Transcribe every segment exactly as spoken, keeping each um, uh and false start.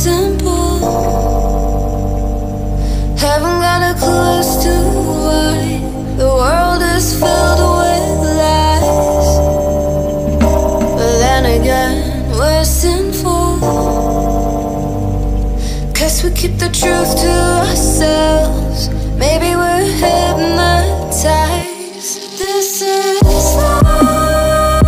simple. Haven't got a clue as to why the world is filled with lies. But then again, we're sinful, 'cause we keep the truth to ourselves. Maybe we're hypnotized. This is life.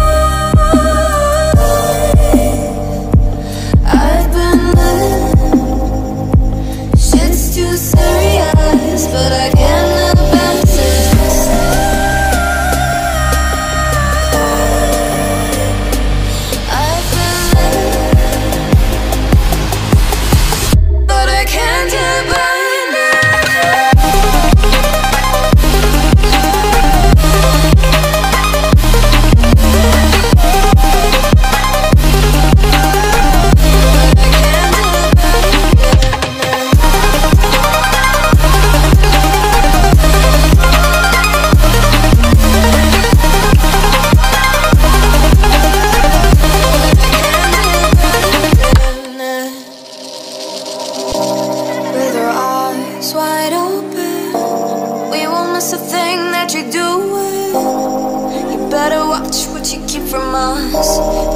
I've been living. Shit's too serious, but I can't advance this. I've been living, but I can't abandon it. With our eyes wide open, we won't miss a thing that you're doing. You better watch what you keep from us.